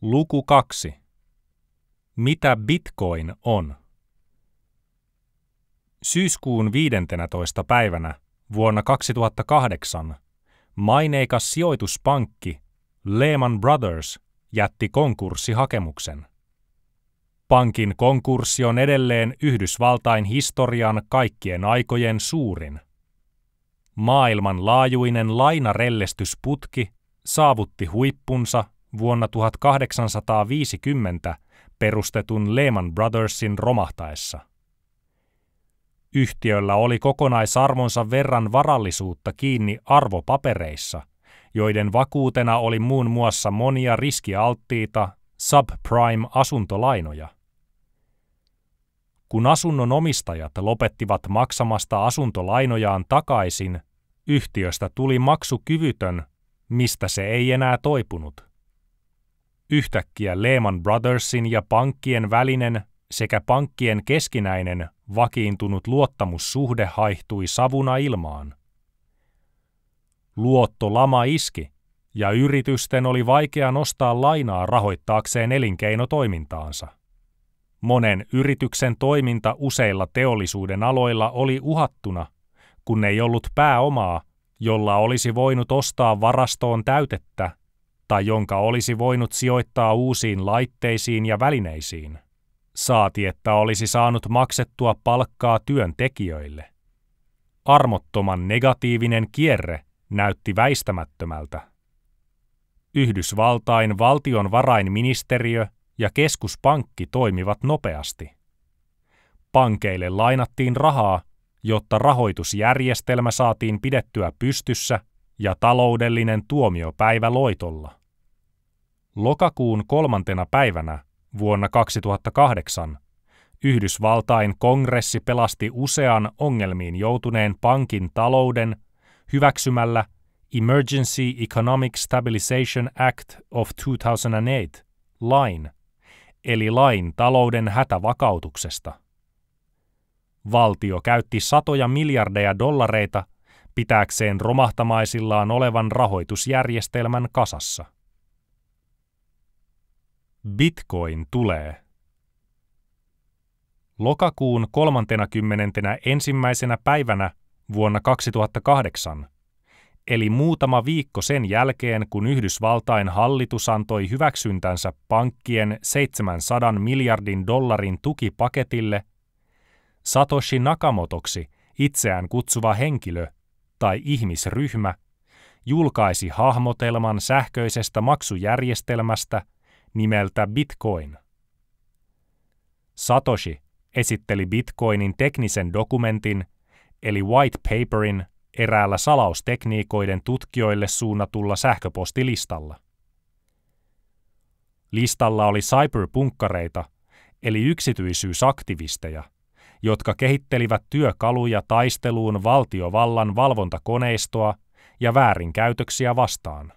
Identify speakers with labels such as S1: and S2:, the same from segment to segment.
S1: Luku 2. Mitä Bitcoin on? Syyskuun 15. päivänä vuonna 2008 maineikas sijoituspankki Lehman Brothers jätti konkurssihakemuksen. Pankin konkurssi on edelleen Yhdysvaltain historian kaikkien aikojen suurin. Maailmanlaajuinen lainarellestysputki saavutti huippunsa vuonna 1850 perustetun Lehman Brothersin romahtaessa. Yhtiöllä oli kokonaisarvonsa verran varallisuutta kiinni arvopapereissa, joiden vakuutena oli muun muassa monia riskialttiita subprime-asuntolainoja. Kun asunnon omistajat lopettivat maksamasta asuntolainojaan takaisin, yhtiöstä tuli maksukyvytön, mistä se ei enää toipunut. Yhtäkkiä Lehman Brothersin ja pankkien välinen sekä pankkien keskinäinen vakiintunut luottamussuhde haihtui savuna ilmaan. Luottolama iski, ja yritysten oli vaikea nostaa lainaa rahoittaakseen elinkeinotoimintaansa. Monen yrityksen toiminta useilla teollisuuden aloilla oli uhattuna, kun ei ollut pääomaa, jolla olisi voinut ostaa varastoon täytettä tai jonka olisi voinut sijoittaa uusiin laitteisiin ja välineisiin. Saati, että olisi saanut maksettua palkkaa työntekijöille. Armottoman negatiivinen kierre näytti väistämättömältä. Yhdysvaltain valtionvarainministeriö ja keskuspankki toimivat nopeasti. Pankeille lainattiin rahaa, jotta rahoitusjärjestelmä saatiin pidettyä pystyssä ja taloudellinen tuomiopäivä loitolla. Lokakuun 3. päivänä vuonna 2008 Yhdysvaltain kongressi pelasti usean ongelmiin joutuneen pankin talouden hyväksymällä Emergency Economic Stabilization Act of 2008 lain, eli lain talouden hätävakautuksesta. Valtio käytti satoja miljardeja dollareita pitääkseen romahtamaisillaan olevan rahoitusjärjestelmän kasassa. Bitcoin tulee. Lokakuun 31. päivänä vuonna 2008, eli muutama viikko sen jälkeen, kun Yhdysvaltain hallitus antoi hyväksyntänsä pankkien 700 miljardin dollarin tukipaketille, Satoshi Nakamotoksi itseään kutsuva henkilö tai ihmisryhmä julkaisi hahmotelman sähköisestä maksujärjestelmästä nimeltä Bitcoin. Satoshi esitteli Bitcoinin teknisen dokumentin, eli white paperin, eräällä salaustekniikoiden tutkijoille suunnatulla sähköpostilistalla. Listalla oli cyberpunkkareita, eli yksityisyysaktivisteja, jotka kehittelivät työkaluja taisteluun valtiovallan valvontakoneistoa ja väärinkäytöksiä vastaan.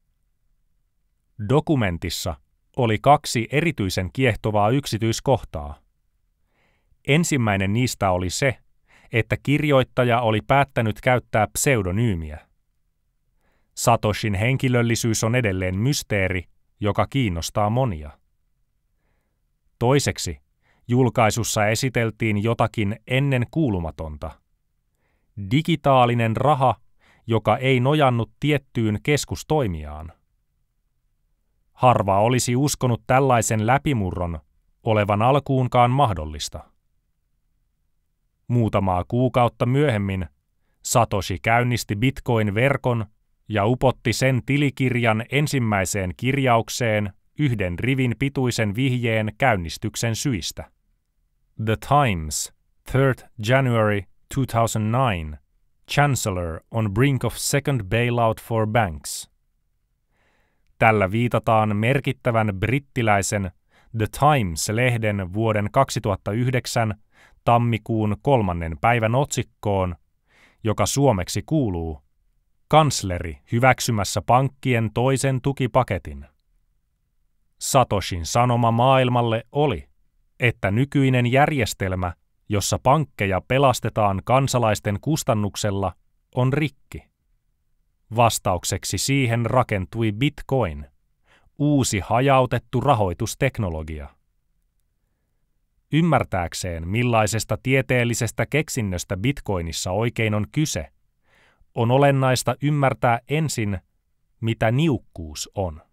S1: Dokumentissa oli 2 erityisen kiehtovaa yksityiskohtaa. Ensimmäinen niistä oli se, että kirjoittaja oli päättänyt käyttää pseudonyymiä. Satoshin henkilöllisyys on edelleen mysteeri, joka kiinnostaa monia. Toiseksi, julkaisussa esiteltiin jotakin ennen kuulumatonta. Digitaalinen raha, joka ei nojannut tiettyyn keskustoimijaan. Harva olisi uskonut tällaisen läpimurron olevan alkuunkaan mahdollista. Muutamaa kuukautta myöhemmin Satoshi käynnisti Bitcoin-verkon ja upotti sen tilikirjan ensimmäiseen kirjaukseen 1 rivin pituisen vihjeen käynnistyksen syistä. The Times, 3rd January 2009, Chancellor on brink of second bailout for banks. Tällä viitataan merkittävän brittiläisen The Times-lehden vuoden 2009 tammikuun 3. päivän otsikkoon, joka suomeksi kuuluu Kansleri hyväksymässä pankkien toisen tukipaketin. Satoshin sanoma maailmalle oli, että nykyinen järjestelmä, jossa pankkeja pelastetaan kansalaisten kustannuksella, on rikki. Vastaukseksi siihen rakentui Bitcoin, uusi hajautettu rahoitusteknologia. Ymmärtääkseen, millaisesta tieteellisestä keksinnöstä Bitcoinissa oikein on kyse, on olennaista ymmärtää ensin, mitä niukkuus on.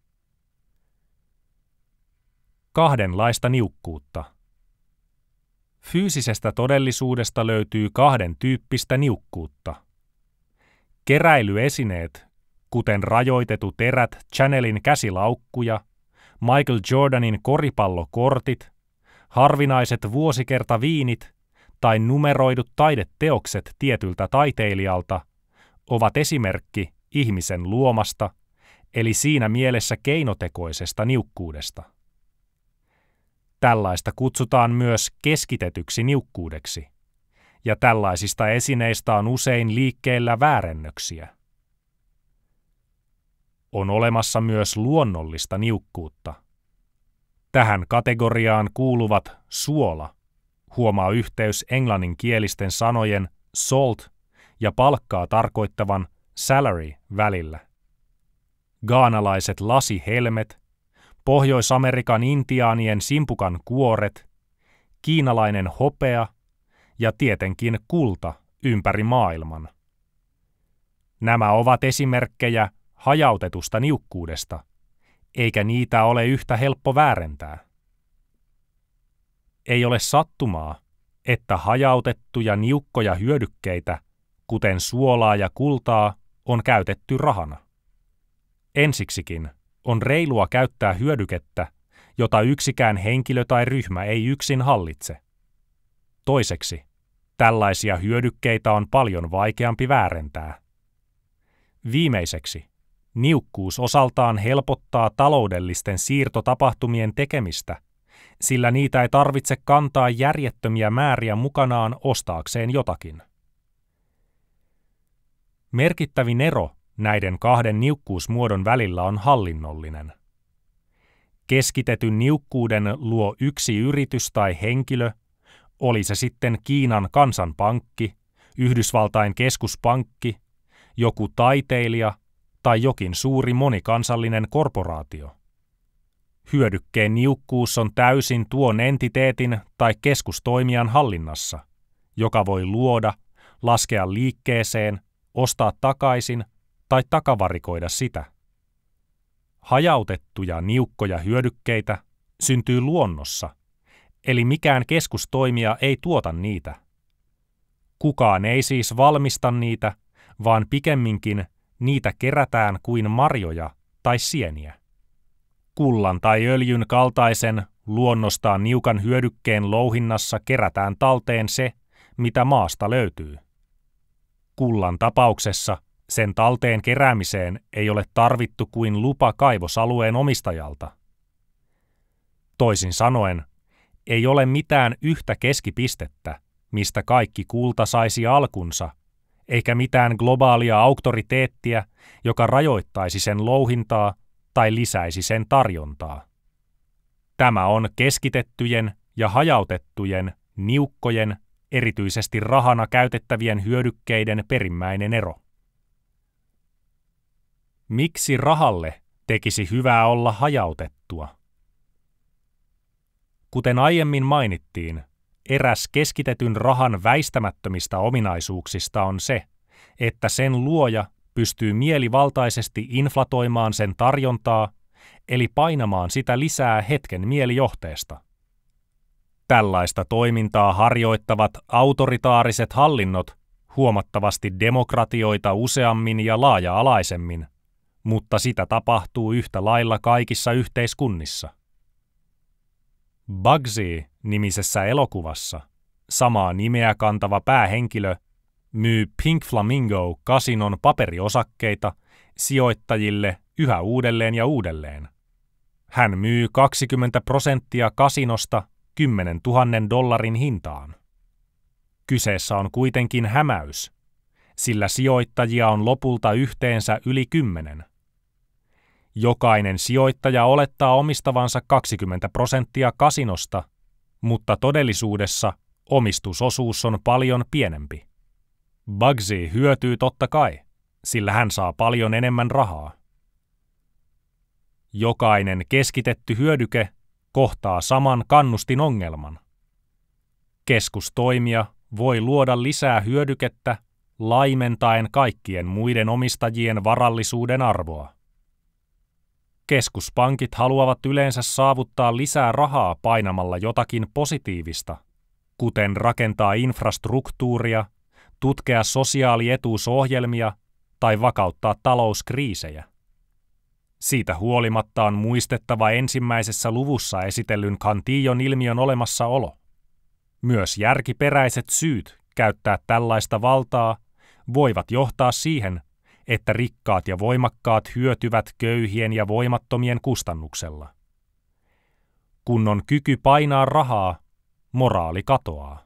S1: Kahdenlaista niukkuutta. Fyysisestä todellisuudesta löytyy kahden tyyppistä niukkuutta. Keräilyesineet, kuten rajoitetut erät Chanelin käsilaukkuja, Michael Jordanin koripallokortit, harvinaiset vuosikertaviinit tai numeroidut taideteokset tietyltä taiteilijalta, ovat esimerkki ihmisen luomasta, eli siinä mielessä keinotekoisesta niukkuudesta. Tällaista kutsutaan myös keskitetyksi niukkuudeksi, ja tällaisista esineistä on usein liikkeellä väärennöksiä. On olemassa myös luonnollista niukkuutta. Tähän kategoriaan kuuluvat suola, huomaa yhteys englanninkielisten sanojen salt ja palkkaa tarkoittavan salary välillä. Ghanalaiset lasihelmet, Pohjois-Amerikan intiaanien simpukan kuoret, kiinalainen hopea ja tietenkin kulta ympäri maailman. Nämä ovat esimerkkejä hajautetusta niukkuudesta, eikä niitä ole yhtä helppo väärentää. Ei ole sattumaa, että hajautettuja niukkoja hyödykkeitä, kuten suolaa ja kultaa, on käytetty rahana. Ensiksikin on reilua käyttää hyödykettä, jota yksikään henkilö tai ryhmä ei yksin hallitse. Toiseksi, tällaisia hyödykkeitä on paljon vaikeampi väärentää. Viimeiseksi, niukkuus osaltaan helpottaa taloudellisten siirtotapahtumien tekemistä, sillä niitä ei tarvitse kantaa järjettömiä määriä mukanaan ostaakseen jotakin. Merkittävin ero näiden kahden niukkuusmuodon välillä on hallinnollinen. Keskitetyn niukkuuden luo yksi yritys tai henkilö, oli se sitten Kiinan kansanpankki, Yhdysvaltain keskuspankki, joku taiteilija tai jokin suuri monikansallinen korporaatio. Hyödykkeen niukkuus on täysin tuon entiteetin tai keskustoimijan hallinnassa, joka voi luoda, laskea liikkeeseen, ostaa takaisin tai takavarikoida sitä. Hajautettuja niukkoja hyödykkeitä syntyy luonnossa, eli mikään keskustoimija ei tuota niitä. Kukaan ei siis valmista niitä, vaan pikemminkin niitä kerätään kuin marjoja tai sieniä. Kullan tai öljyn kaltaisen luonnostaan niukan hyödykkeen louhinnassa kerätään talteen se, mitä maasta löytyy. Kullan tapauksessa sen talteen keräämiseen ei ole tarvittu kuin lupa kaivosalueen omistajalta. Toisin sanoen, ei ole mitään yhtä keskipistettä, mistä kaikki kulta saisi alkunsa, eikä mitään globaalia auktoriteettia, joka rajoittaisi sen louhintaa tai lisäisi sen tarjontaa. Tämä on keskitettyjen ja hajautettujen, niukkojen, erityisesti rahana käytettävien hyödykkeiden perimmäinen ero. Miksi rahalle tekisi hyvää olla hajautettua? Kuten aiemmin mainittiin, eräs keskitetyn rahan väistämättömistä ominaisuuksista on se, että sen luoja pystyy mielivaltaisesti inflatoimaan sen tarjontaa, eli painamaan sitä lisää hetken mielijohteesta. Tällaista toimintaa harjoittavat autoritaariset hallinnot huomattavasti demokratioita useammin ja laaja-alaisemmin, mutta sitä tapahtuu yhtä lailla kaikissa yhteiskunnissa. Bugsy-nimisessä elokuvassa samaa nimeä kantava päähenkilö myy Pink Flamingo-kasinon paperiosakkeita sijoittajille yhä uudelleen ja uudelleen. Hän myy 20% kasinosta $10,000 hintaan. Kyseessä on kuitenkin hämäys, sillä sijoittajia on lopulta yhteensä yli 10. Jokainen sijoittaja olettaa omistavansa 20% kasinosta, mutta todellisuudessa omistusosuus on paljon pienempi. Bugsy hyötyy totta kai, sillä hän saa paljon enemmän rahaa. Jokainen keskitetty hyödyke kohtaa saman kannustinongelman. Keskustoimija voi luoda lisää hyödykettä laimentaen kaikkien muiden omistajien varallisuuden arvoa. Keskuspankit haluavat yleensä saavuttaa lisää rahaa painamalla jotakin positiivista, kuten rakentaa infrastruktuuria, tutkea sosiaalietuusohjelmia tai vakauttaa talouskriisejä. Siitä huolimatta on muistettava ensimmäisessä luvussa esitellyn Cantillon ilmiön olemassaolo. Myös järkiperäiset syyt käyttää tällaista valtaa voivat johtaa siihen, että rikkaat ja voimakkaat hyötyvät köyhien ja voimattomien kustannuksella. Kun on kyky painaa rahaa, moraali katoaa.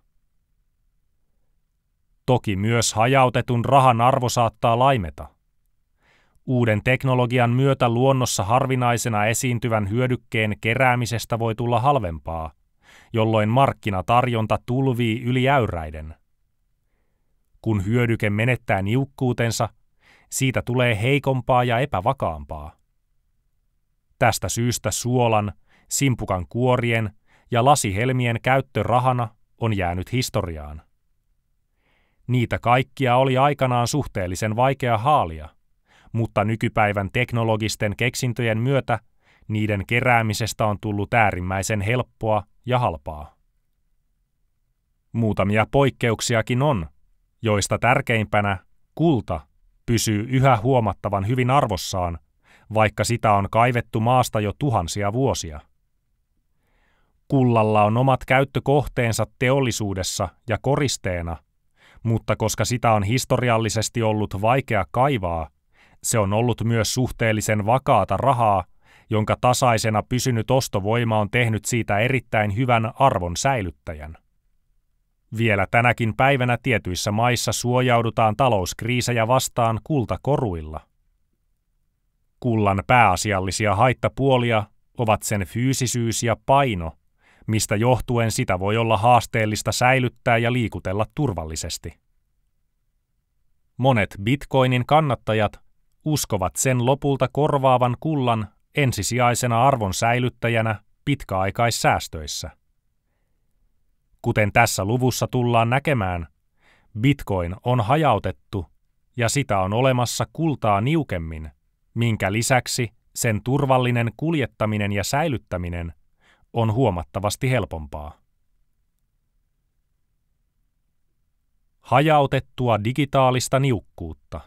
S1: Toki myös hajautetun rahan arvo saattaa laimeta. Uuden teknologian myötä luonnossa harvinaisena esiintyvän hyödykkeen keräämisestä voi tulla halvempaa, jolloin markkinatarjonta tulvii yli äyräiden. Kun hyödyke menettää niukkuutensa, siitä tulee heikompaa ja epävakaampaa. Tästä syystä suolan, simpukan kuorien ja lasihelmien käyttö rahana on jäänyt historiaan. Niitä kaikkia oli aikanaan suhteellisen vaikea haalia, mutta nykypäivän teknologisten keksintöjen myötä niiden keräämisestä on tullut äärimmäisen helppoa ja halpaa. Muutamia poikkeuksiakin on, joista tärkeimpänä kulta pysyy yhä huomattavan hyvin arvossaan, vaikka sitä on kaivettu maasta jo tuhansia vuosia. Kullalla on omat käyttökohteensa teollisuudessa ja koristeena, mutta koska sitä on historiallisesti ollut vaikea kaivaa, se on ollut myös suhteellisen vakaata rahaa, jonka tasaisena pysynyt ostovoima on tehnyt siitä erittäin hyvän arvon säilyttäjän. Vielä tänäkin päivänä tietyissä maissa suojaudutaan talouskriisejä vastaan kultakoruilla. Kullan pääasiallisia haittapuolia ovat sen fyysisyys ja paino, mistä johtuen sitä voi olla haasteellista säilyttää ja liikutella turvallisesti. Monet bitcoinin kannattajat uskovat sen lopulta korvaavan kullan ensisijaisena arvon säilyttäjänä pitkäaikaissäästöissä. Kuten tässä luvussa tullaan näkemään, bitcoin on hajautettu ja sitä on olemassa kultaa niukemmin, minkä lisäksi sen turvallinen kuljettaminen ja säilyttäminen on huomattavasti helpompaa. Hajautettua digitaalista niukkuutta.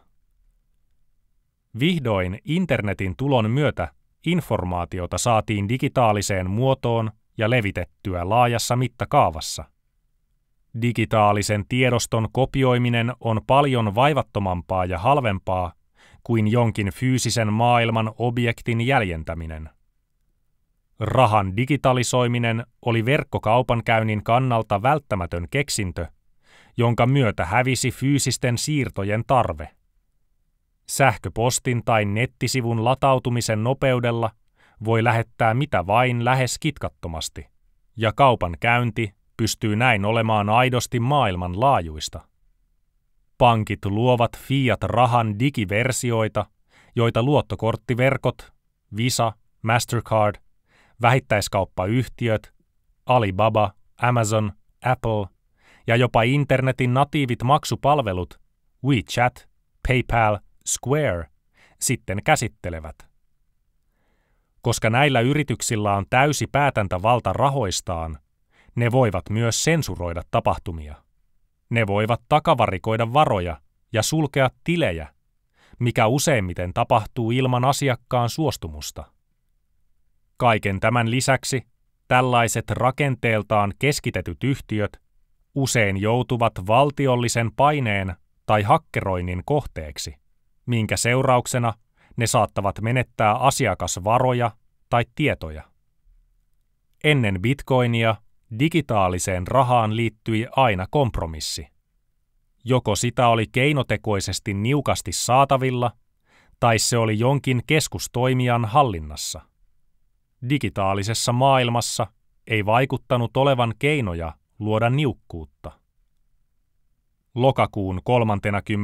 S1: Vihdoin internetin tulon myötä informaatiota saatiin digitaaliseen muotoon ja levitettyä laajassa mittakaavassa. Digitaalisen tiedoston kopioiminen on paljon vaivattomampaa ja halvempaa kuin jonkin fyysisen maailman objektin jäljentäminen. Rahan digitalisoiminen oli verkkokaupankäynnin kannalta välttämätön keksintö, jonka myötä hävisi fyysisten siirtojen tarve. Sähköpostin tai nettisivun latautumisen nopeudella voi lähettää mitä vain lähes kitkattomasti, ja kaupankäynti pystyy näin olemaan aidosti maailmanlaajuista. Pankit luovat fiat-rahan digiversioita, joita luottokorttiverkot, Visa, Mastercard, vähittäiskauppayhtiöt, Alibaba, Amazon, Apple ja jopa internetin natiivit maksupalvelut, WeChat, PayPal, Square, sitten käsittelevät. Koska näillä yrityksillä on täysi päätäntävalta rahoistaan, ne voivat myös sensuroida tapahtumia. Ne voivat takavarikoida varoja ja sulkea tilejä, mikä useimmiten tapahtuu ilman asiakkaan suostumusta. Kaiken tämän lisäksi tällaiset rakenteeltaan keskitetyt yhtiöt usein joutuvat valtiollisen paineen tai hakkeroinnin kohteeksi, minkä seurauksena ne saattavat menettää asiakasvaroja tai tietoja. Ennen bitcoinia digitaaliseen rahaan liittyi aina kompromissi. Joko sitä oli keinotekoisesti niukasti saatavilla, tai se oli jonkin keskustoimijan hallinnassa. Digitaalisessa maailmassa ei vaikuttanut olevan keinoja luoda niukkuutta. Lokakuun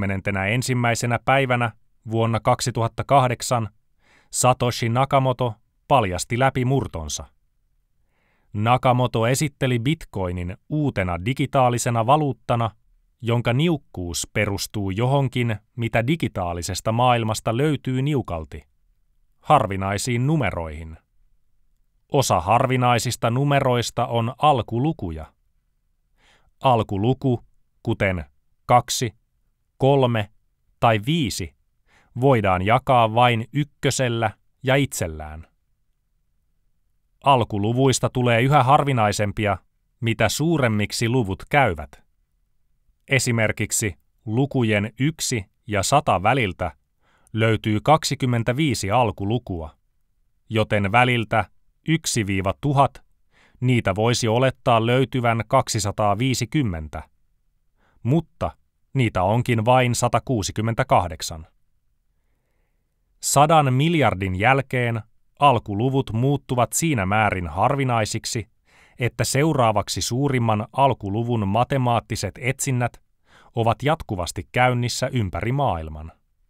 S1: 31. päivänä vuonna 2008 Satoshi Nakamoto paljasti läpimurtonsa. Nakamoto esitteli Bitcoinin uutena digitaalisena valuuttana, jonka niukkuus perustuu johonkin, mitä digitaalisesta maailmasta löytyy niukalti, harvinaisiin numeroihin. Osa harvinaisista numeroista on alkulukuja. Alkuluku, kuten 2, 3 tai 5, voidaan jakaa vain ykkösellä ja itsellään. Alkuluvuista tulee yhä harvinaisempia, mitä suuremmiksi luvut käyvät. Esimerkiksi lukujen 1 ja 100 väliltä löytyy 25 alkulukua, joten väliltä 1–1000 niitä voisi olettaa löytyvän 250, mutta niitä onkin vain 168. 100 miljardin jälkeen alkuluvut muuttuvat siinä määrin harvinaisiksi, että seuraavaksi suurimman alkuluvun matemaattiset etsinnät ovat jatkuvasti käynnissä ympäri maailman.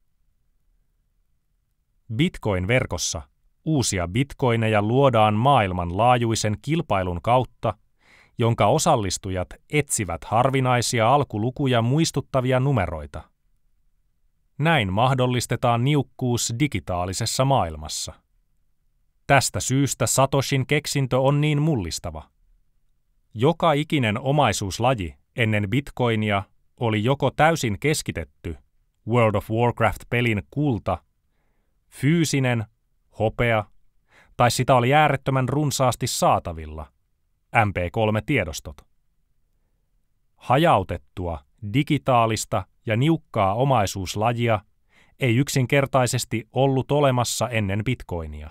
S1: Bitcoin-verkossa uusia bitcoineja luodaan maailmanlaajuisen kilpailun kautta, jonka osallistujat etsivät harvinaisia alkulukuja muistuttavia numeroita. Näin mahdollistetaan niukkuus digitaalisessa maailmassa. Tästä syystä Satoshin keksintö on niin mullistava. Joka ikinen omaisuuslaji ennen Bitcoinia oli joko täysin keskitetty World of Warcraft-pelin kulta, fyysinen, hopea, tai sitä oli äärettömän runsaasti saatavilla, MP3-tiedostot. Hajautettua, digitaalista ja niukkaa omaisuuslajia ei yksinkertaisesti ollut olemassa ennen Bitcoinia.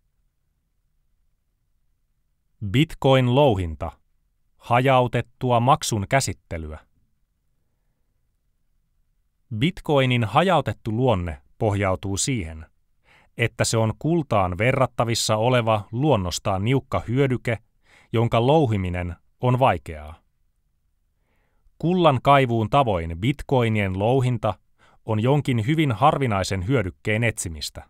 S1: Bitcoin-louhinta, hajautettua maksun käsittelyä. Bitcoinin hajautettu luonne pohjautuu siihen, että se on kultaan verrattavissa oleva luonnostaan niukka hyödyke, jonka louhiminen on vaikeaa. Kullan kaivuun tavoin bitcoinien louhinta on jonkin hyvin harvinaisen hyödykkeen etsimistä.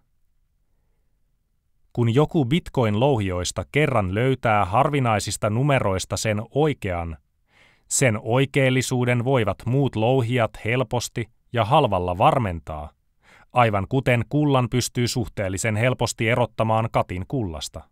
S1: Kun joku bitcoin-louhijoista kerran löytää harvinaisista numeroista sen oikeellisuuden voivat muut louhijat helposti ja halvalla varmentaa, aivan kuten kullan pystyy suhteellisen helposti erottamaan katin kullasta.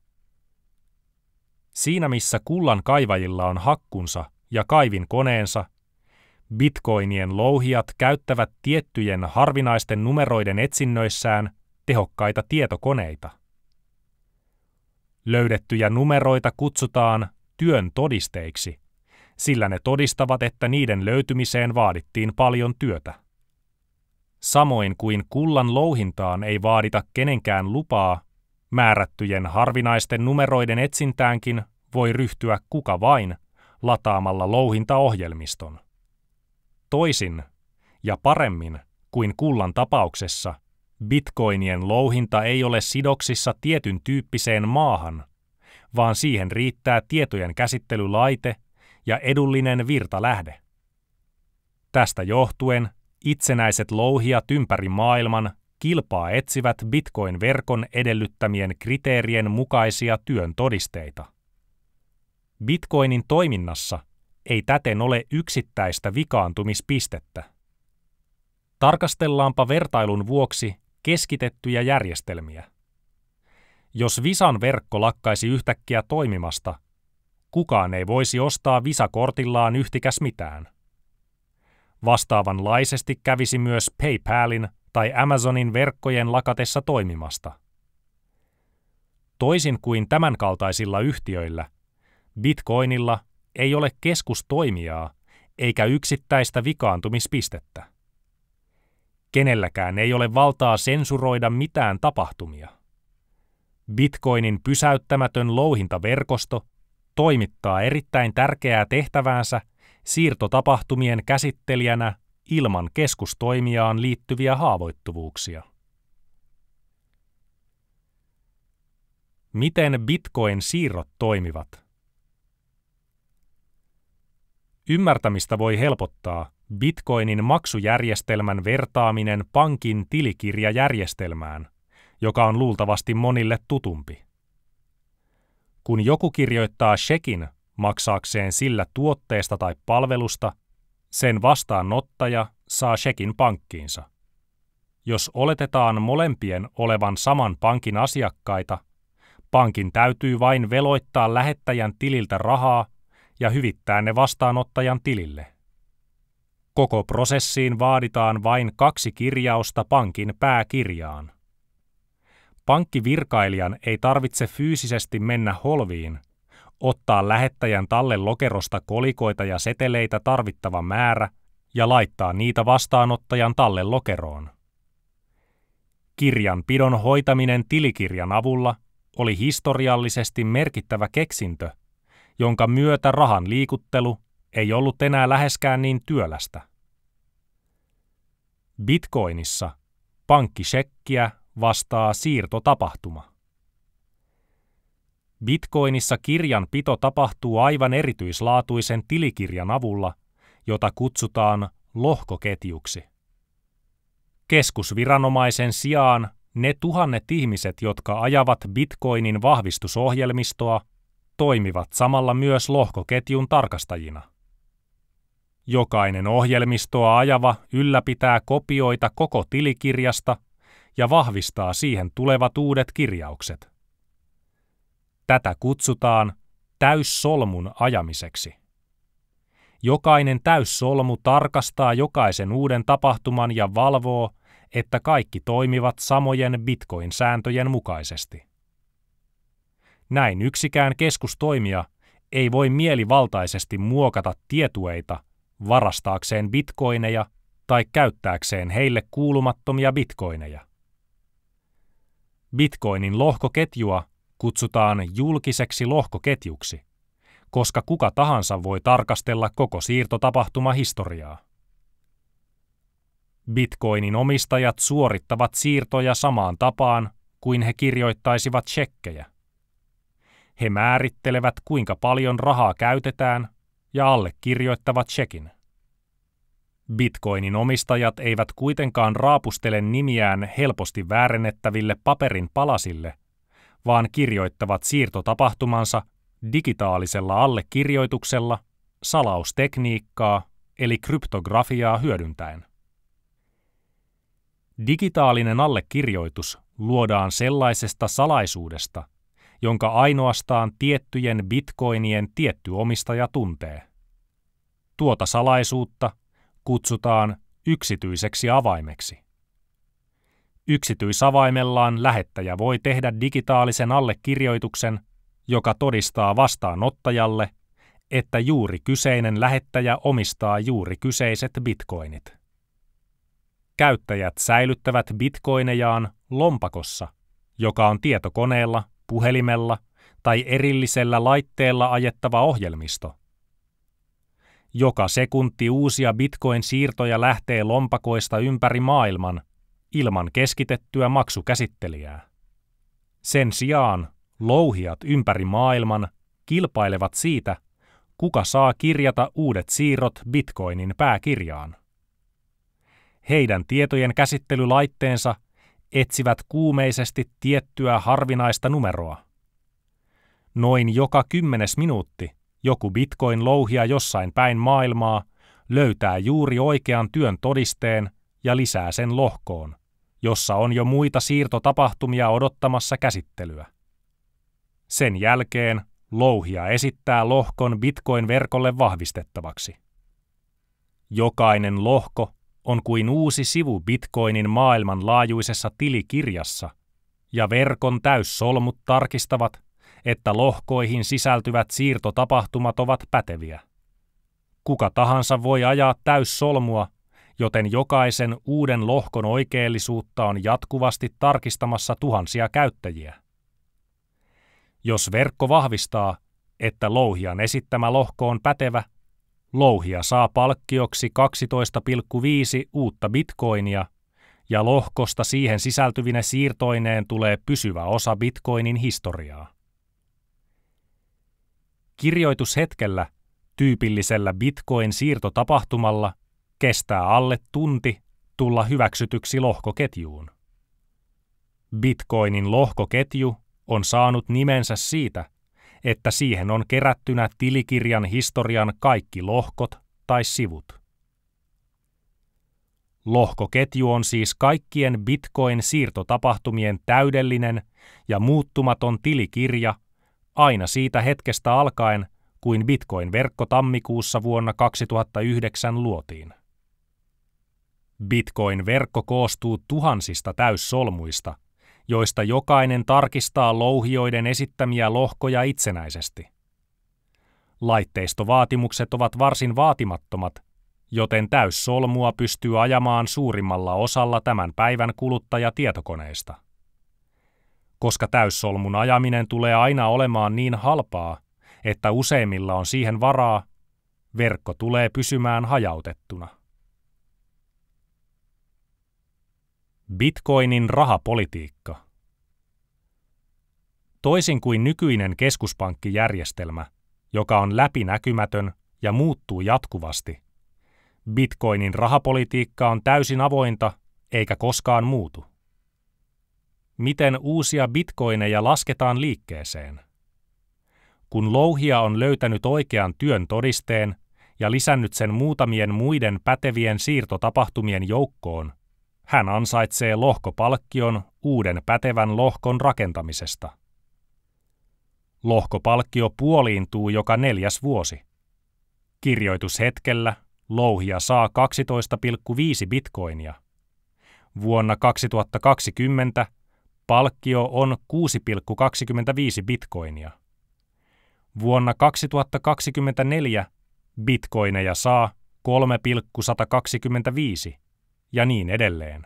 S1: Siinä missä kullan kaivajilla on hakkunsa ja kaivinkoneensa, bitcoinien louhijat käyttävät tiettyjen harvinaisten numeroiden etsinnöissään tehokkaita tietokoneita. Löydettyjä numeroita kutsutaan työn todisteiksi, sillä ne todistavat, että niiden löytymiseen vaadittiin paljon työtä. Samoin kuin kullan louhintaan ei vaadita kenenkään lupaa, määrättyjen harvinaisten numeroiden etsintäänkin voi ryhtyä kuka vain lataamalla louhintaohjelmiston. Toisin ja paremmin kuin kullan tapauksessa, bitcoinien louhinta ei ole sidoksissa tietyn tyyppiseen maahan, vaan siihen riittää tietojen käsittelylaite ja edullinen virtalähde. Tästä johtuen itsenäiset louhijat ympäri maailman kilpaa etsivät Bitcoin-verkon edellyttämien kriteerien mukaisia työn todisteita. Bitcoinin toiminnassa ei täten ole yksittäistä vikaantumispistettä. Tarkastellaanpa vertailun vuoksi keskitettyjä järjestelmiä. Jos Visan verkko lakkaisi yhtäkkiä toimimasta, kukaan ei voisi ostaa Visa-kortillaan yhtikäs mitään. Vastaavanlaisesti kävisi myös PayPalin tai Amazonin verkkojen lakatessa toimimasta. Toisin kuin tämänkaltaisilla yhtiöillä, Bitcoinilla ei ole keskustoimijaa eikä yksittäistä vikaantumispistettä. Kenelläkään ei ole valtaa sensuroida mitään tapahtumia. Bitcoinin pysäyttämätön louhintaverkosto toimittaa erittäin tärkeää tehtäväänsä siirtotapahtumien käsittelijänä ilman keskustoimijaan liittyviä haavoittuvuuksia. Miten Bitcoin-siirrot toimivat? Ymmärtämistä voi helpottaa Bitcoinin maksujärjestelmän vertaaminen pankin tilikirjajärjestelmään, joka on luultavasti monille tutumpi. Kun joku kirjoittaa shekin maksaakseen sillä tuotteesta tai palvelusta, sen vastaanottaja saa shekin pankkiinsa. Jos oletetaan molempien olevan saman pankin asiakkaita, pankin täytyy vain veloittaa lähettäjän tililtä rahaa ja hyvittää ne vastaanottajan tilille. Koko prosessiin vaaditaan vain 2 kirjausta pankin pääkirjaan. Pankkivirkailijan ei tarvitse fyysisesti mennä holviin, ottaa lähettäjän tallelokerosta kolikoita ja seteleitä tarvittava määrä ja laittaa niitä vastaanottajan tallelokeroon. Kirjanpidon hoitaminen tilikirjan avulla oli historiallisesti merkittävä keksintö, jonka myötä rahan liikuttelu ei ollut enää läheskään niin työlästä. Bitcoinissa pankkishekkiä vastaa siirtotapahtuma. Bitcoinissa kirjanpito tapahtuu aivan erityislaatuisen tilikirjan avulla, jota kutsutaan lohkoketjuksi. Keskusviranomaisen sijaan ne tuhannet ihmiset, jotka ajavat Bitcoinin vahvistusohjelmistoa, toimivat samalla myös lohkoketjun tarkastajina. Jokainen ohjelmistoa ajava ylläpitää kopioita koko tilikirjasta ja vahvistaa siihen tulevat uudet kirjaukset. Tätä kutsutaan täyssolmun ajamiseksi. Jokainen täyssolmu tarkastaa jokaisen uuden tapahtuman ja valvoo, että kaikki toimivat samojen Bitcoin-sääntöjen mukaisesti. Näin yksikään keskustoimija ei voi mielivaltaisesti muokata tietueita varastaakseen bitcoineja tai käyttääkseen heille kuulumattomia bitcoineja. Bitcoinin lohkoketjua kutsutaan julkiseksi lohkoketjuksi, koska kuka tahansa voi tarkastella koko siirtotapahtumahistoriaa. Bitcoinin omistajat suorittavat siirtoja samaan tapaan kuin he kirjoittaisivat shekkejä. He määrittelevät, kuinka paljon rahaa käytetään ja allekirjoittavat shekin. Bitcoinin omistajat eivät kuitenkaan raapustele nimiään helposti väärennettäville paperin palasille, vaan kirjoittavat siirtotapahtumansa digitaalisella allekirjoituksella salaustekniikkaa eli kryptografiaa hyödyntäen. Digitaalinen allekirjoitus luodaan sellaisesta salaisuudesta, jonka ainoastaan tiettyjen bitcoinien tietty omistaja tuntee. Tuota salaisuutta kutsutaan yksityiseksi avaimeksi. Yksityisavaimellaan lähettäjä voi tehdä digitaalisen allekirjoituksen, joka todistaa vastaanottajalle, että juuri kyseinen lähettäjä omistaa juuri kyseiset bitcoinit. Käyttäjät säilyttävät bitcoinejaan lompakossa, joka on tietokoneella, puhelimella tai erillisellä laitteella ajettava ohjelmisto. Joka sekunti uusia bitcoin-siirtoja lähtee lompakoista ympäri maailman ilman keskitettyä maksukäsittelijää. Sen sijaan louhijat ympäri maailman kilpailevat siitä, kuka saa kirjata uudet siirrot bitcoinin pääkirjaan. Heidän tietojen käsittelylaitteensa etsivät kuumeisesti tiettyä harvinaista numeroa. Noin joka 10. minuutti joku bitcoin-louhija jossain päin maailmaa löytää juuri oikean työn todisteen ja lisää sen lohkoon, jossa on jo muita siirtotapahtumia odottamassa käsittelyä. Sen jälkeen louhija esittää lohkon bitcoin-verkolle vahvistettavaksi. Jokainen lohko on kuin uusi sivu bitcoinin maailmanlaajuisessa tilikirjassa, ja verkon täyssolmut tarkistavat, että lohkoihin sisältyvät siirtotapahtumat ovat päteviä. Kuka tahansa voi ajaa täyssolmua, joten jokaisen uuden lohkon oikeellisuutta on jatkuvasti tarkistamassa tuhansia käyttäjiä. Jos verkko vahvistaa, että louhijan esittämä lohko on pätevä, louhija saa palkkioksi 12,5 uutta bitcoinia, ja lohkosta siihen sisältyvine siirtoineen tulee pysyvä osa bitcoinin historiaa. Kirjoitushetkellä tyypillisellä bitcoin-siirtotapahtumalla kestää alle tunti tulla hyväksytyksi lohkoketjuun. Bitcoinin lohkoketju on saanut nimensä siitä, että siihen on kerättynä tilikirjan historian kaikki lohkot tai sivut. Lohkoketju on siis kaikkien Bitcoin-siirtotapahtumien täydellinen ja muuttumaton tilikirja aina siitä hetkestä alkaen, kuin Bitcoin-verkko tammikuussa vuonna 2009 luotiin. Bitcoin-verkko koostuu tuhansista täyssolmuista, joista jokainen tarkistaa louhijoiden esittämiä lohkoja itsenäisesti. Laitteistovaatimukset ovat varsin vaatimattomat, joten täyssolmua pystyy ajamaan suurimmalla osalla tämän päivän kuluttajatietokoneista. Koska täyssolmun ajaminen tulee aina olemaan niin halpaa, että useimmilla on siihen varaa, verkko tulee pysymään hajautettuna. Bitcoinin rahapolitiikka. Toisin kuin nykyinen keskuspankkijärjestelmä, joka on läpinäkymätön ja muuttuu jatkuvasti, Bitcoinin rahapolitiikka on täysin avointa eikä koskaan muutu. Miten uusia bitcoineja lasketaan liikkeeseen? Kun louhija on löytänyt oikean työn todisteen ja lisännyt sen muutamien muiden pätevien siirtotapahtumien joukkoon, hän ansaitsee lohkopalkkion uuden pätevän lohkon rakentamisesta. Lohkopalkkio puoliintuu joka 4. vuosi. Kirjoitushetkellä louhija saa 12,5 bitcoinia. Vuonna 2020 palkkio on 6,25 bitcoinia. Vuonna 2024 bitcoineja saa 3,125 ja niin edelleen.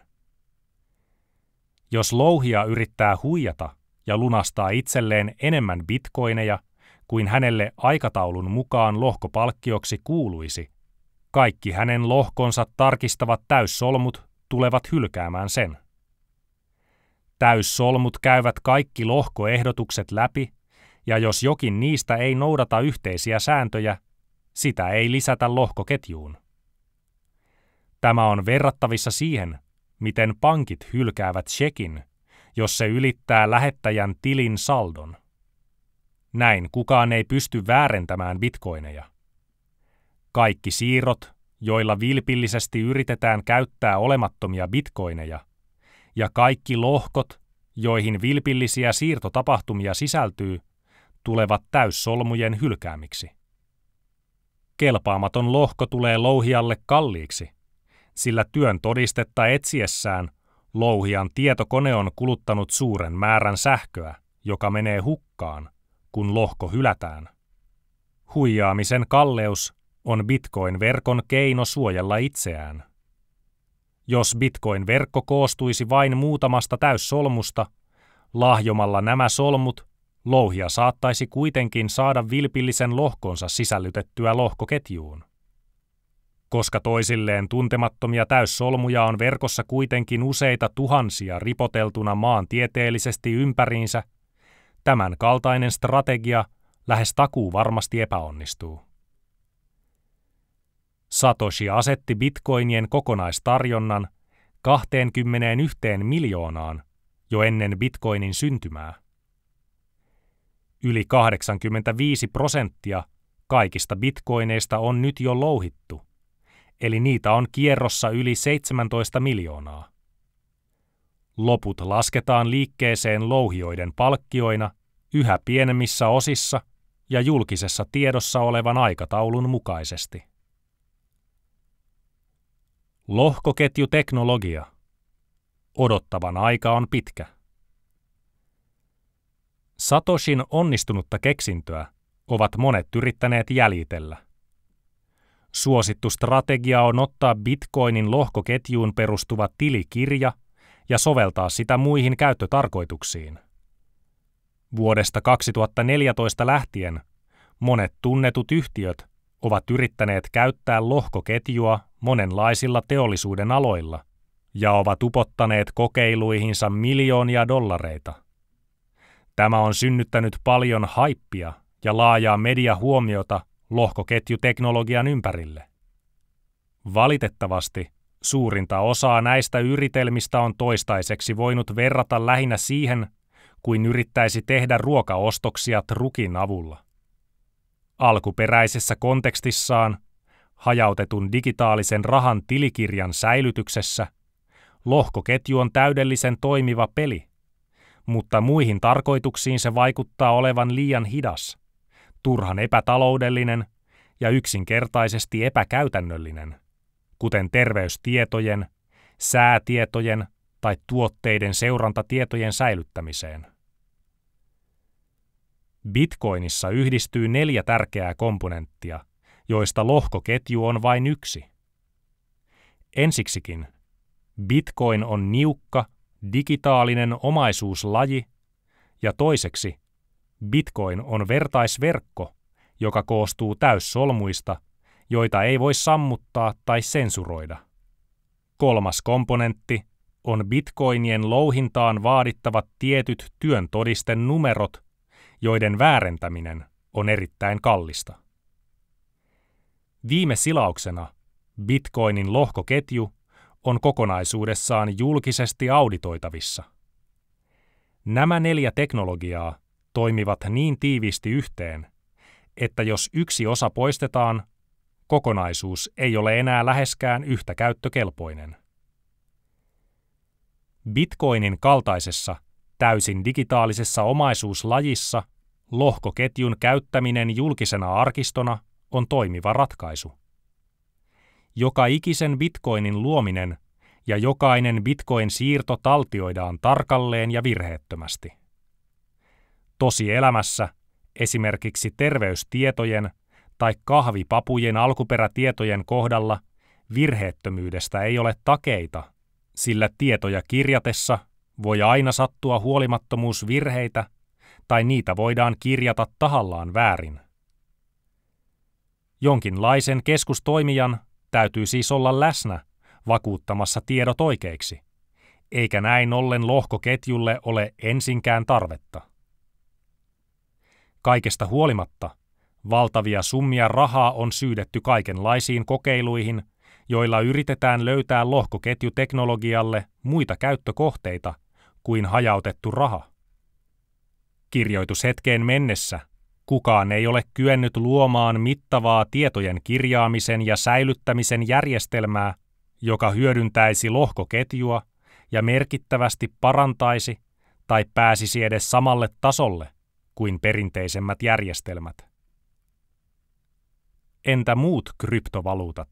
S1: Jos louhija yrittää huijata ja lunastaa itselleen enemmän bitcoineja kuin hänelle aikataulun mukaan lohkopalkkioksi kuuluisi, kaikki hänen lohkonsa tarkistavat täyssolmut tulevat hylkäämään sen. Täyssolmut käyvät kaikki lohkoehdotukset läpi, ja jos jokin niistä ei noudata yhteisiä sääntöjä, sitä ei lisätä lohkoketjuun. Tämä on verrattavissa siihen, miten pankit hylkäävät shekin, jos se ylittää lähettäjän tilin saldon. Näin kukaan ei pysty väärentämään bitcoineja. Kaikki siirrot, joilla vilpillisesti yritetään käyttää olemattomia bitcoineja, ja kaikki lohkot, joihin vilpillisiä siirtotapahtumia sisältyy, tulevat täyssolmujen hylkäämiksi. Kelpaamaton lohko tulee louhijalle kalliiksi, sillä työn todistetta etsiessään louhijan tietokone on kuluttanut suuren määrän sähköä, joka menee hukkaan, kun lohko hylätään. Huijaamisen kalleus on Bitcoin-verkon keino suojella itseään. Jos Bitcoin-verkko koostuisi vain muutamasta täyssolmusta, lahjomalla nämä solmut, louhija saattaisi kuitenkin saada vilpillisen lohkonsa sisällytettyä lohkoketjuun. Koska toisilleen tuntemattomia täyssolmuja on verkossa kuitenkin useita tuhansia ripoteltuna maantieteellisesti ympäriinsä, tämän kaltainen strategia lähes takuuvarmasti epäonnistuu. Satoshi asetti bitcoinien kokonaistarjonnan 21 miljoonaan jo ennen bitcoinin syntymää. Yli 85% kaikista bitcoineista on nyt jo louhittu, eli niitä on kierrossa yli 17 miljoonaa. Loput lasketaan liikkeeseen louhijoiden palkkioina yhä pienemmissä osissa ja julkisessa tiedossa olevan aikataulun mukaisesti. Lohkoketjuteknologia. Odottavan aika on pitkä. Satoshin onnistunutta keksintöä ovat monet yrittäneet jäljitellä. Suosittu strategia on ottaa Bitcoinin lohkoketjuun perustuva tilikirja ja soveltaa sitä muihin käyttötarkoituksiin. Vuodesta 2014 lähtien monet tunnetut yhtiöt ovat yrittäneet käyttää lohkoketjua monenlaisilla teollisuuden aloilla ja ovat upottaneet kokeiluihinsa miljoonia dollareita. Tämä on synnyttänyt paljon haippia ja laajaa mediahuomiota lohkoketjuteknologian ympärille. Valitettavasti suurinta osaa näistä yritelmistä on toistaiseksi voinut verrata lähinnä siihen, kuin yrittäisi tehdä ruokaostoksia trukin avulla. Alkuperäisessä kontekstissaan, hajautetun digitaalisen rahan tilikirjan säilytyksessä, lohkoketju on täydellisen toimiva peli, mutta muihin tarkoituksiin se vaikuttaa olevan liian hidas, turhan epätaloudellinen ja yksinkertaisesti epäkäytännöllinen, kuten terveystietojen, säätietojen tai tuotteiden seurantatietojen säilyttämiseen. Bitcoinissa yhdistyy 4 tärkeää komponenttia, joista lohkoketju on vain yksi. Ensiksikin, Bitcoin on niukka, digitaalinen omaisuuslaji, ja toiseksi, Bitcoin on vertaisverkko, joka koostuu täyssolmuista, joita ei voi sammuttaa tai sensuroida. Kolmas komponentti on Bitcoinien louhintaan vaadittavat tietyt työntodisten numerot, joiden väärentäminen on erittäin kallista. Viime silauksena Bitcoinin lohkoketju on kokonaisuudessaan julkisesti auditoitavissa. Nämä 4 teknologiaa toimivat niin tiiviisti yhteen, että jos yksi osa poistetaan, kokonaisuus ei ole enää läheskään yhtä käyttökelpoinen. Bitcoinin kaltaisessa täysin digitaalisessa omaisuuslajissa lohkoketjun käyttäminen julkisena arkistona on toimiva ratkaisu. Joka ikisen Bitcoinin luominen ja jokainen Bitcoin-siirto taltioidaan tarkalleen ja virheettömästi. Tosielämässä esimerkiksi terveystietojen tai kahvipapujen alkuperätietojen kohdalla virheettömyydestä ei ole takeita, sillä tietoja kirjatessa voi aina sattua huolimattomuusvirheitä tai niitä voidaan kirjata tahallaan väärin. Jonkinlaisen keskustoimijan täytyy siis olla läsnä vakuuttamassa tiedot oikeiksi, eikä näin ollen lohkoketjulle ole ensinkään tarvetta. Kaikesta huolimatta valtavia summia rahaa on syydetty kaikenlaisiin kokeiluihin, joilla yritetään löytää lohkoketjuteknologialle muita käyttökohteita kuin hajautettu raha. Kirjoitushetkeen mennessä kukaan ei ole kyennyt luomaan mittavaa tietojen kirjaamisen ja säilyttämisen järjestelmää, joka hyödyntäisi lohkoketjua ja merkittävästi parantaisi tai pääsisi edes samalle tasolle kuin perinteisemmät järjestelmät. Entä muut kryptovaluutat?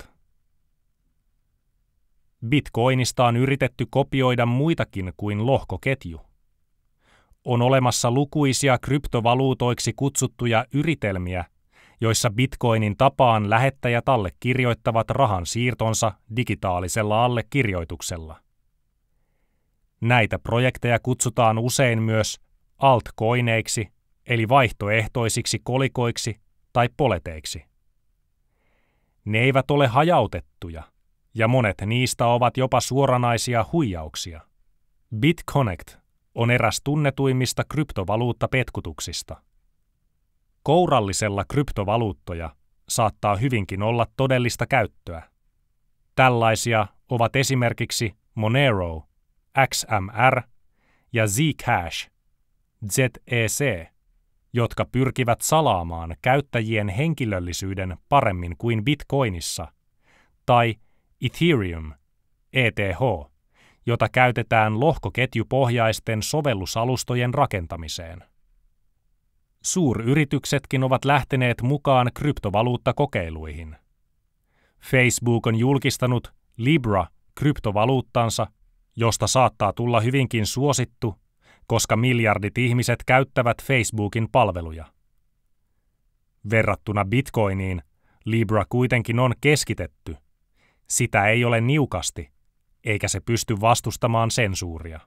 S1: Bitcoinista on yritetty kopioida muitakin kuin lohkoketju. On olemassa lukuisia kryptovaluutoiksi kutsuttuja yritelmiä, joissa Bitcoinin tapaan lähettäjät allekirjoittavat rahan siirtonsa digitaalisella allekirjoituksella. Näitä projekteja kutsutaan usein myös altcoineiksi, eli vaihtoehtoisiksi kolikoiksi tai poleteiksi. Ne eivät ole hajautettuja, ja monet niistä ovat jopa suoranaisia huijauksia. BitConnect on eräs tunnetuimmista kryptovaluuttapetkutuksista. Kourallisella kryptovaluuttoja saattaa hyvinkin olla todellista käyttöä. Tällaisia ovat esimerkiksi Monero, XMR ja Zcash, ZEC, jotka pyrkivät salaamaan käyttäjien henkilöllisyyden paremmin kuin Bitcoinissa, tai Ethereum, ETH, jota käytetään lohkoketjupohjaisten sovellusalustojen rakentamiseen. Suuryrityksetkin ovat lähteneet mukaan kryptovaluuttakokeiluihin. Facebook on julkistanut Libra-kryptovaluuttansa, josta saattaa tulla hyvinkin suosittu, koska miljardit ihmiset käyttävät Facebookin palveluja. Verrattuna Bitcoiniin Libra kuitenkin on keskitetty. Sitä ei ole niukasti, eikä se pysty vastustamaan sensuuria.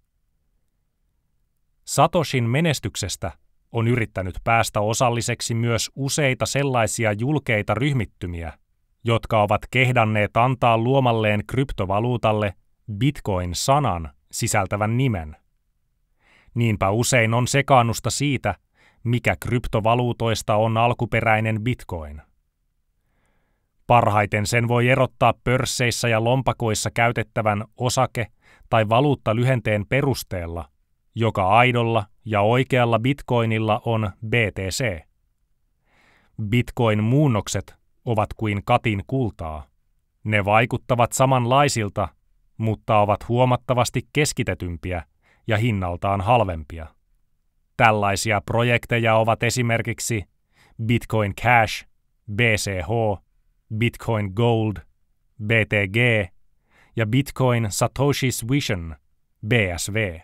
S1: Satoshin menestyksestä on yrittänyt päästä osalliseksi myös useita sellaisia julkeita ryhmittymiä, jotka ovat kehdanneet antaa luomalleen kryptovaluutalle Bitcoin-sanan sisältävän nimen. Niinpä usein on sekaannusta siitä, mikä kryptovaluutoista on alkuperäinen Bitcoin. Parhaiten sen voi erottaa pörsseissä ja lompakoissa käytettävän osake- tai valuuttalyhenteen perusteella, Joka aidolla ja oikealla bitcoinilla on BTC. Bitcoin-muunnokset ovat kuin katin kultaa. Ne vaikuttavat samanlaisilta, mutta ovat huomattavasti keskitetympiä ja hinnaltaan halvempia. Tällaisia projekteja ovat esimerkiksi Bitcoin Cash, BCH, Bitcoin Gold, BTG ja Bitcoin Satoshi's Vision, BSV.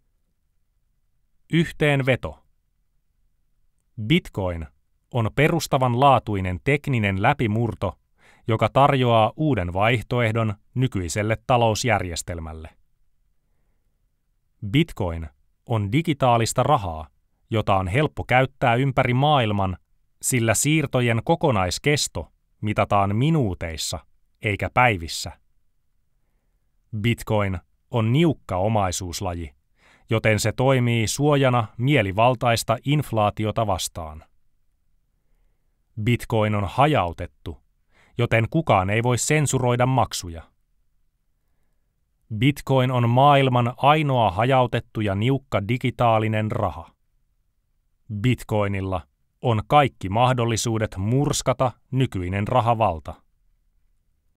S1: Yhteenveto. Bitcoin on perustavanlaatuinen tekninen läpimurto, joka tarjoaa uuden vaihtoehdon nykyiselle talousjärjestelmälle. Bitcoin on digitaalista rahaa, jota on helppo käyttää ympäri maailman, sillä siirtojen kokonaiskesto mitataan minuuteissa eikä päivissä. Bitcoin on niukka omaisuuslaji, joten se toimii suojana mielivaltaista inflaatiota vastaan. Bitcoin on hajautettu, joten kukaan ei voi sensuroida maksuja. Bitcoin on maailman ainoa hajautettu ja niukka digitaalinen raha. Bitcoinilla on kaikki mahdollisuudet murskata nykyinen rahavalta.